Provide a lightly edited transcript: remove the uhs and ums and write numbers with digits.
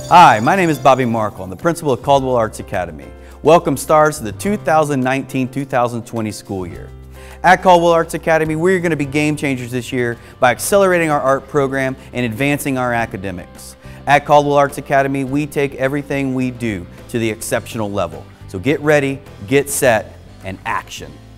Hi, my name is Bobby Markle. I'm the principal of Caldwell Arts Academy. Welcome stars to the 2019-2020 school year. At Caldwell Arts Academy, we're going to be game changers this year by accelerating our art program and advancing our academics. At Caldwell Arts Academy, we take everything we do to the exceptional level. So get ready, get set, and action.